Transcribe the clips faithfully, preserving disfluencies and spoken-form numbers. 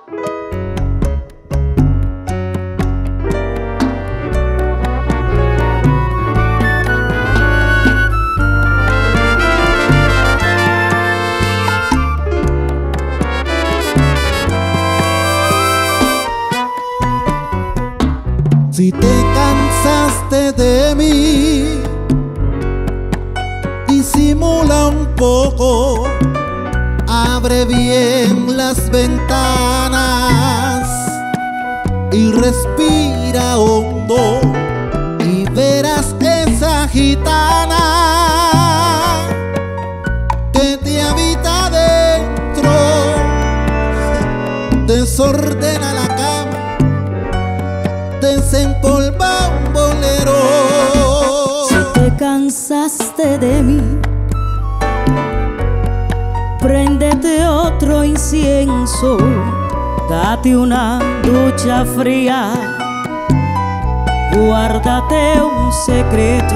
Si te cansaste de mí, disimula un poco, abre bien las ventanas y respira hondo y verás esa gitana que te habita dentro, desordena la cama, desempolva un bolero. Si te cansaste de mí, préndete otro incienso, date una ducha fría, guárdate un secreto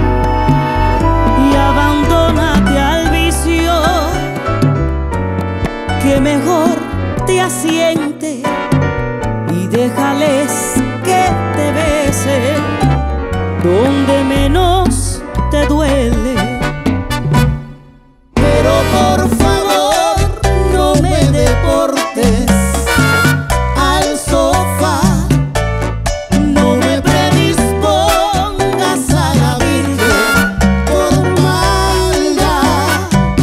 y abandónate al vicio que mejor te asiente y déjales que te besen donde menos te duele. Pero por favor no me deportes al sofá, no me predispongas a la virgen por maldad.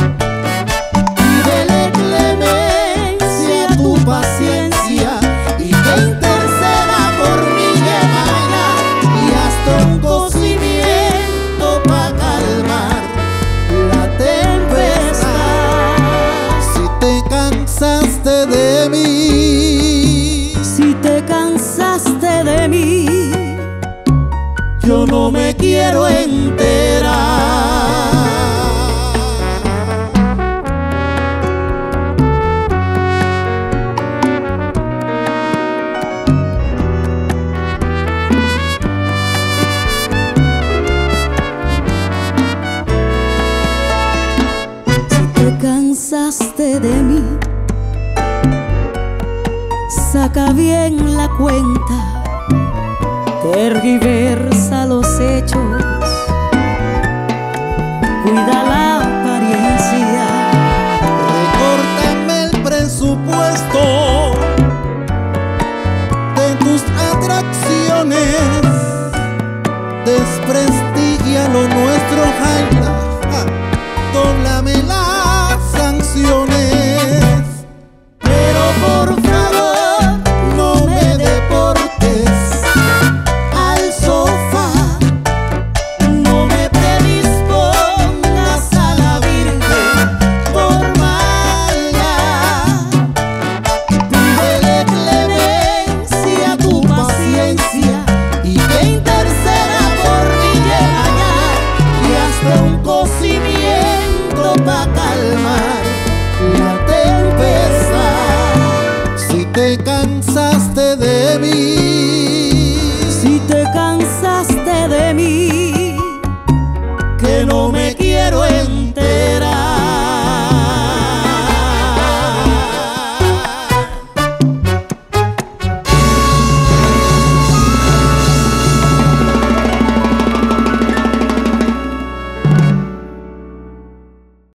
Pídele clemencia a tu paciencia y que interceda por mí, Yemaya, y hasta un cocimiento para calmar la tempestad. Si te cansaste de mí, Si te cansaste de mí, yo no me quiero enterar. si te cansaste de mí, saca bien la cuenta, tergiversa los hechos, cuida la